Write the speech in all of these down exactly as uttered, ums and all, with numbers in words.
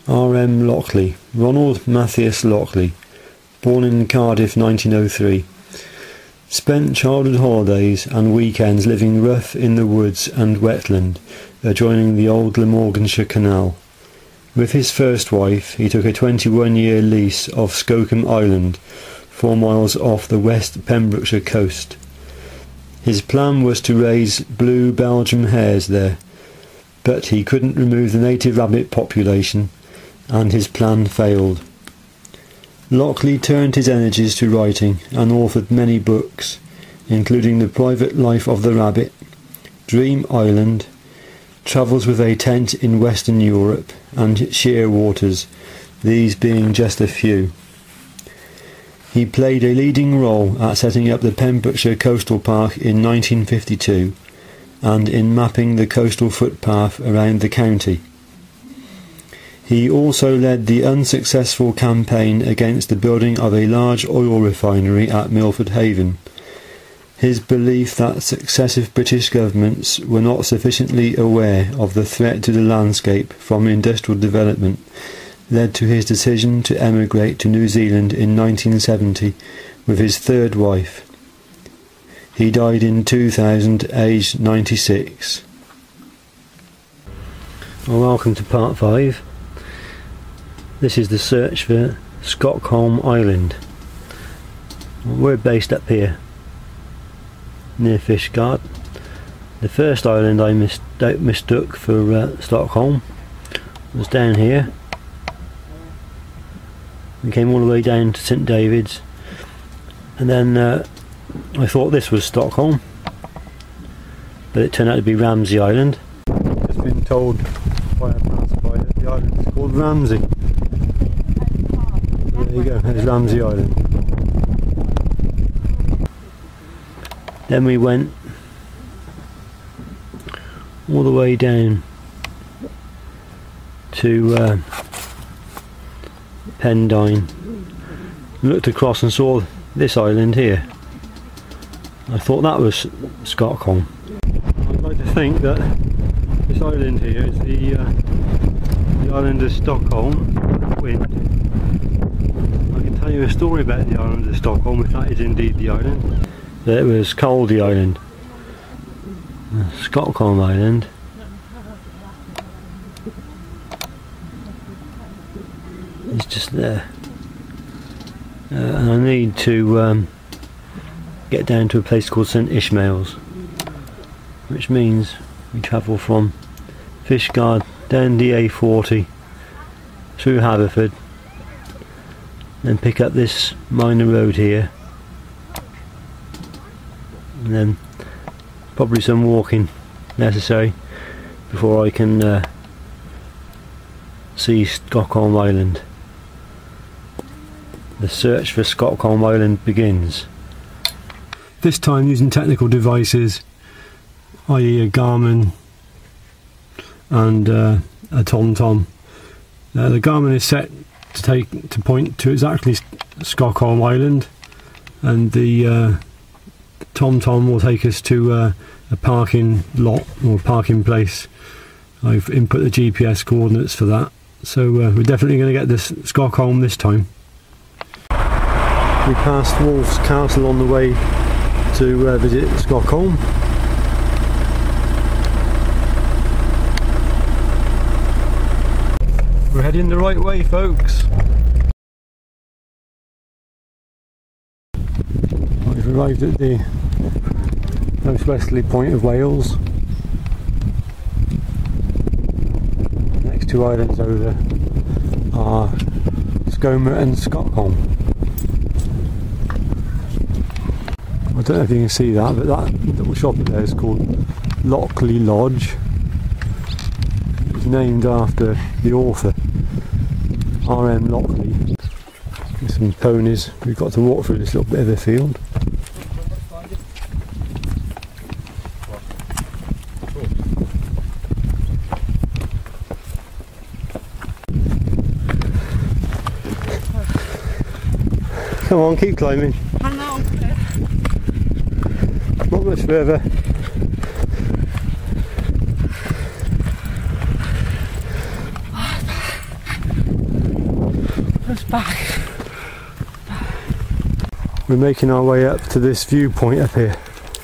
R M Lockley, Ronald Matthias Lockley, born in Cardiff nineteen oh three. Spent childhood holidays and weekends living rough in the woods and wetland adjoining the old Glamorganshire Canal. With his first wife he took a twenty-one year lease of Skokholm Island, four miles off the West Pembrokeshire coast. His plan was to raise blue Belgian hares there, but he couldn't remove the native rabbit population, and his plan failed. Lockley turned his energies to writing and authored many books, including The Private Life of the Rabbit, Dream Island, Travels with a Tent in Western Europe, and Sheer Waters, these being just a few. He played a leading role at setting up the Pembrokeshire Coastal Park in nineteen fifty-two and in mapping the coastal footpath around the county. He also led the unsuccessful campaign against the building of a large oil refinery at Milford Haven. His belief that successive British governments were not sufficiently aware of the threat to the landscape from industrial development led to his decision to emigrate to New Zealand in nineteen seventy with his third wife. He died in two thousand, aged ninety-six. Well, welcome to part five. This is the search for Skokholm Island. We're based up here near Fishguard. The first island I mis mistook for uh, Stockholm was down here. We came all the way down to Saint David's, and then uh, I thought this was Stockholm, but it turned out to be Ramsey Island. I've just been told by a passerby that the island is called Ramsey. There you go, there's Ramsey Island. Then we went all the way down to uh, Pendine, looked across and saw this island here. I thought that was Skokholm. I'd like to think that this island here is the, uh, the island of Stockholm wind. I can tell you a story about the island of Stockholm if that is indeed the island. It was Caldy Island, Skokholm Island. It's just there, uh, and I need to um, get down to a place called Saint Ishmael's, which means we travel from Fishguard down the A forty through Haverford, then pick up this minor road here, and then probably some walking necessary before I can uh, see Skokholm Island. The search for Skokholm Island begins. This time using technical devices, that is a Garmin and uh, a TomTom. Uh, the Garmin is set to take to point to exactly Skokholm Island, and the uh, TomTom will take us to uh, a parking lot or parking place. I've input the G P S coordinates for that, so uh, we're definitely going to get this Skokholm this time. We passed Wolf's Castle on the way to uh, visit Skokholm. We're heading the right way, folks. We've arrived at the most westerly point of Wales. Next two islands over are Skoma and Skokholm. I don't know if you can see that, but that little shop there is called Lockley Lodge. It's named after the author, R M Lockley. With some ponies. We've got to walk through this little bit of a field. Come on, keep climbing. Hello. Not much further. back. We're making our way up to this viewpoint up here.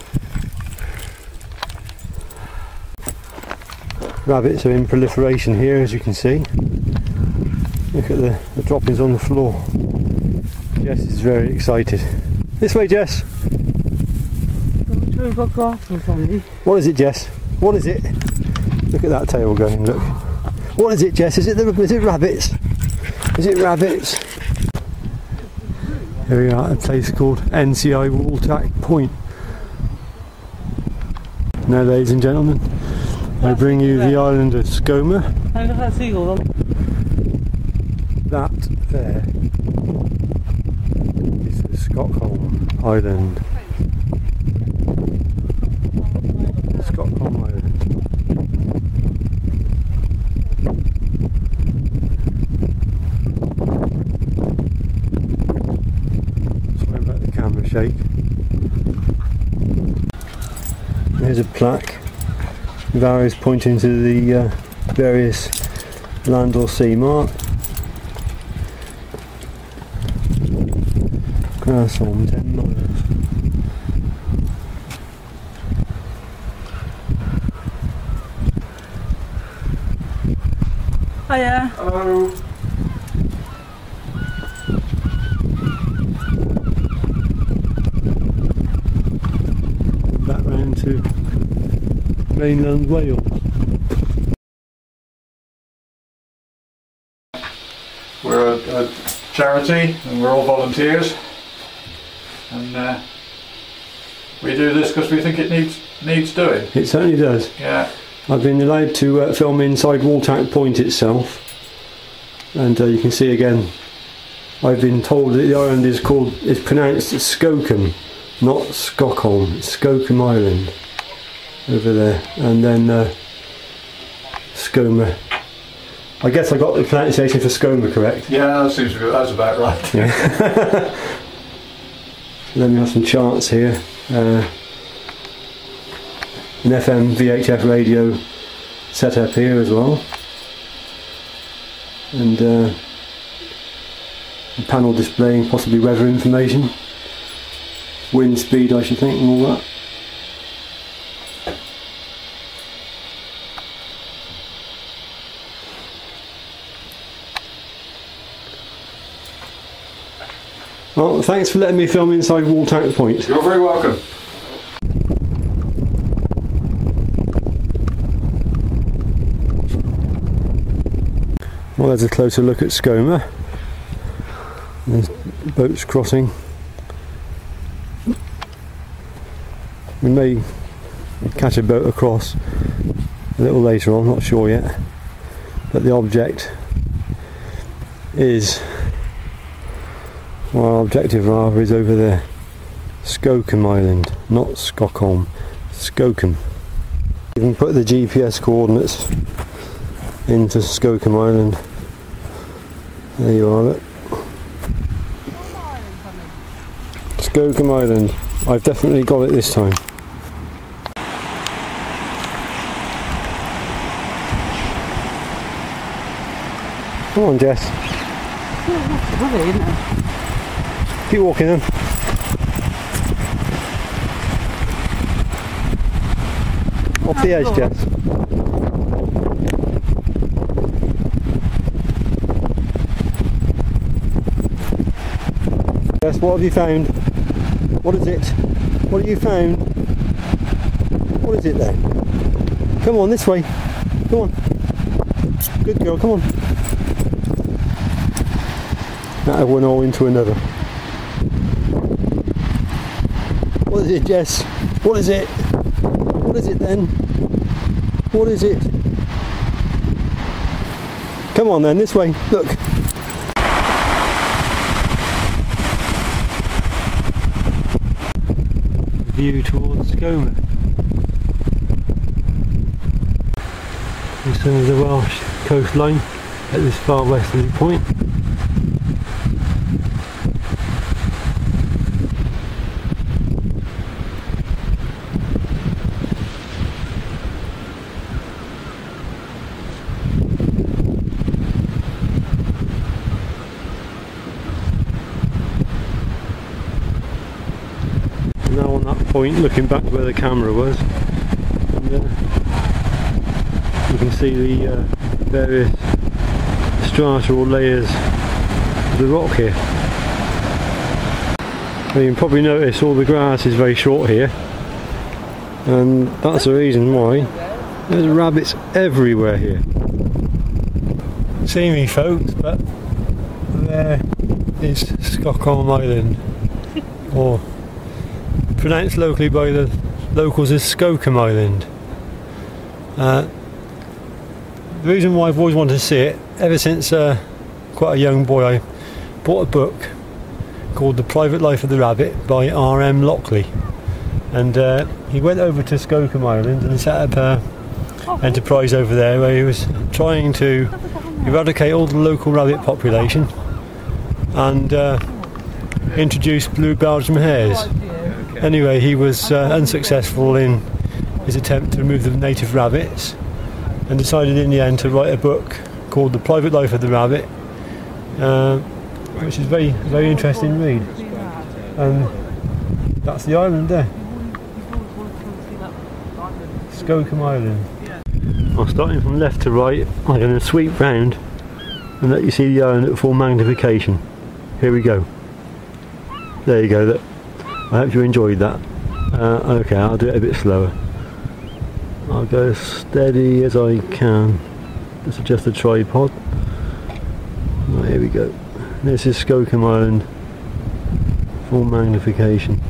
Rabbits are in proliferation here, as you can see. Look at the, the droppings on the floor. Jess is very excited. This way, Jess. We've got glasses on you. What is it, Jess? What is it? Look at that tail going, look. What is it, Jess? Is it the, is it rabbits? Is it rabbits? Here we are at a place called N C I Wooltack Point. Now, ladies and gentlemen, I bring you the island of Skokholm. And look at that seagull. That there is the Skokholm Island. Skokholm Island. Sorry about the camera shake. There's a plaque with arrows pointing to the uh, various land or sea mark. Skokholm, ten miles. Hiya. Hello. Back round to mainland Wales. We're a, a charity and we're all volunteers, and uh, we do this because we think it needs needs doing. It certainly does. Yeah. I've been allowed to uh, film inside Wooltack Point itself, and uh, you can see again, I've been told that the island is called, is pronounced Skokholm, not Skokholm. It's Skokholm Island over there, and then uh, Skokholm. I guess I got the pronunciation for Skokholm correct. Yeah, that seems to be, that's about right. Yeah. Then we have some charts here. Uh, an F M V H F radio set up here as well, and uh, a panel displaying possibly weather information, wind speed I should think, and all that. Well, thanks for letting me film inside Wooltack Point. You're very welcome. Well, there's a closer look at Skokholm. There's boats crossing. We may catch a boat across a little later on, not sure yet. But the object is, well, our objective rather is over there. Skokholm Island, not Skokholm. Skokholm. You can put the G P S coordinates into Skokholm Island. There you are, look. Skokholm Island. I've definitely got it this time. Come on, Jess. Really, isn't it? Keep walking then. Off the edge, Jess. Jess, what have you found? What is it? What have you found? What is it then? Come on, this way. Come on. Good girl, come on. That one all into another. What is it, Jess? What is it? What is it then? What is it? Come on then, this way. Look. View towards Skokholm. And some of the Welsh coastline at this far westerly point. point looking back where the camera was, and uh, you can see the uh, various strata or layers of the rock here. And you can probably notice all the grass is very short here, and that's the reason why there's rabbits everywhere here. See me folks, but there is Skokholm Island, or pronounced locally by the locals as Skokholm Island. Uh, the reason why I've always wanted to see it, ever since uh, quite a young boy, I bought a book called The Private Life of the Rabbit by R M Lockley, and uh, he went over to Skokholm Island and set up an enterprise over there where he was trying to eradicate all the local rabbit population and uh, introduce blue Belgian hares. Anyway, he was uh, unsuccessful in his attempt to remove the native rabbits, and decided in the end to write a book called The Private Life of the Rabbit, uh, which is very very interesting to read. And that's the island there, Skokholm Island. Well, starting from left to right, I'm going to sweep round and let you see the island at full magnification. Here we go. There you go. That, I hope you enjoyed that. Uh, okay, I'll do it a bit slower. I'll go as steady as I can. Just adjust the tripod. Oh, here we go. This is Skokholm Island, full magnification.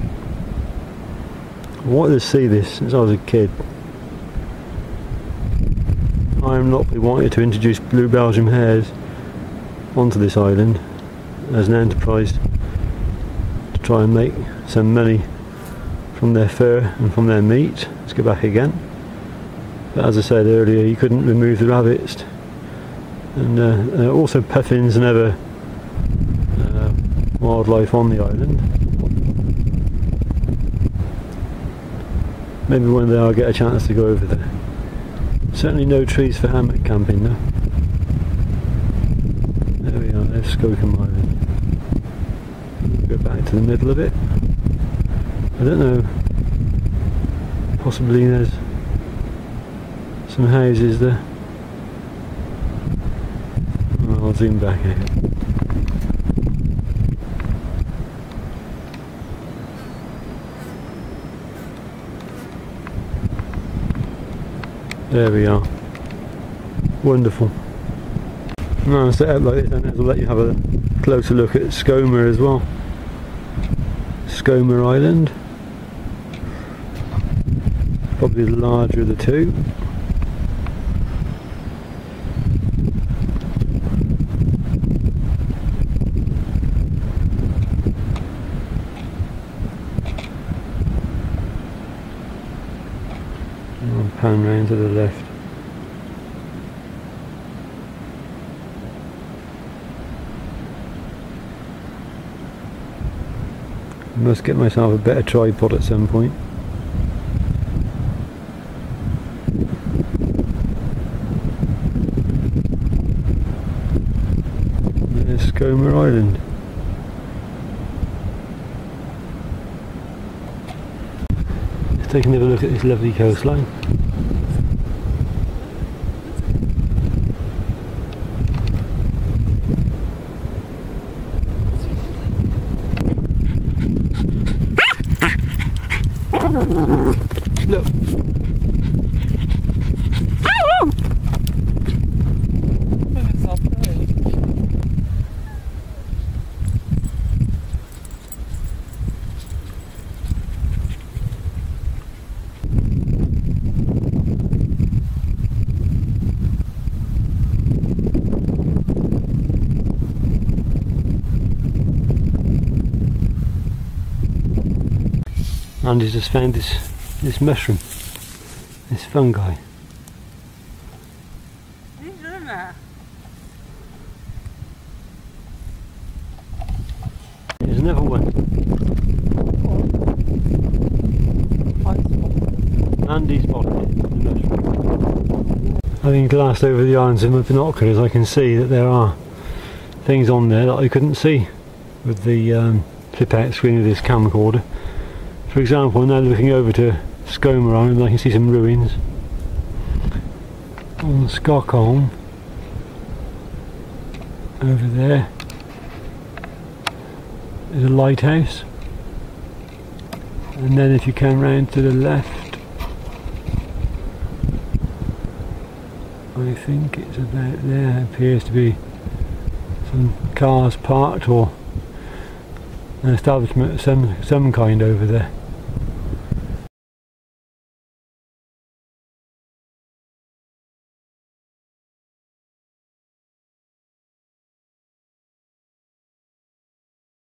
I wanted to see this since I was a kid. R M Lockley wanted to introduce blue Belgian hares onto this island as an enterprise to try and make some money from their fur and from their meat. Let's go back again. But as I said earlier, you couldn't remove the rabbits, and uh, there are also puffins and other uh, wildlife on the island. Maybe one day I'll get a chance to go over there. Certainly no trees for hammock camping though. There we are, there's Skokholm Island. Go back to the middle of it. I don't know, possibly there's some houses there. Oh, I'll zoom back here. There we are. Wonderful. Now I'll set up like this and it'll let you have a closer look at Skokholm as well. Skokholm Island. Probably the larger of the two. I'll pan round to the left. I must get myself a better tripod at some point. There's Skokholm Island. Let's take another look at this lovely coastline. Look. Andy's just found this this mushroom, this fungi. There's another one. Andy's spotted it, the mushroom. Having glassed over the islands with my binoculars, I can see that there are things on there that I couldn't see with the um, flip out screen of this camcorder. For example, now looking over to Skokholm, and I can see some ruins on Skokholm over there. There's a lighthouse, and then if you come round to the left, I think it's about there, appears to be some cars parked or an establishment of some, some kind over there.